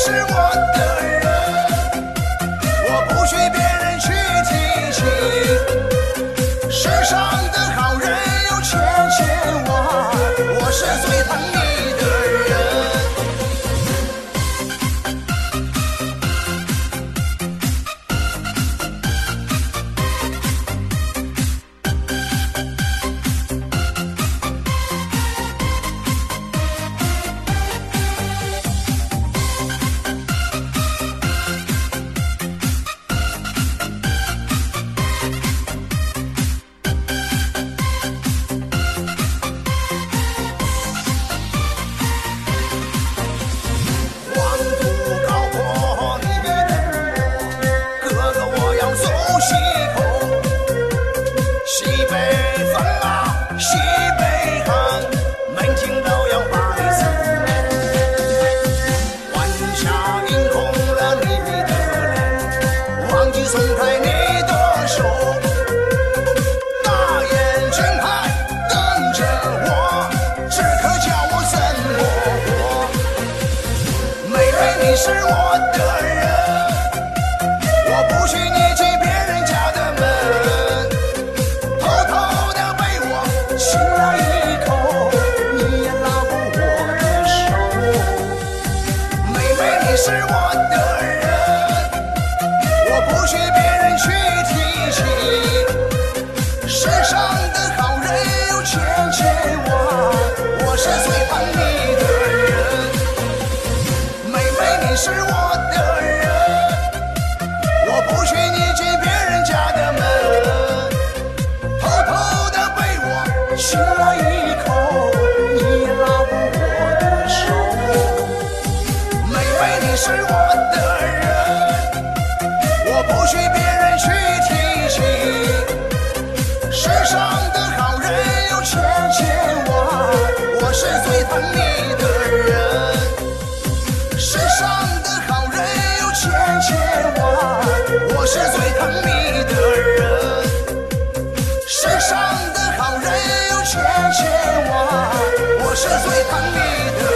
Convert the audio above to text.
是我的人，我不许别人去提起。世上的好人有千千万，我是最疼你的人。松开你的手，大眼睛还瞪着我，只可叫我怎么活？妹妹，你是我的人，我不许你进别人家的门，偷偷的被我亲了一口，你也拉过我的手。妹妹，你是我的人，不许别人去提起。世上的好人有千千万，我是最疼你的人。妹妹，你是我的人，我不许你进别人家的门，偷偷的被我亲了一口，你也拉过我的手。妹妹，你是我的人，我不许别人去提起。世上的好人有千千万，我是最疼你的人。世上的好人有千千万，我是最疼你的人。世上的好人有千千万，我是最疼你的人。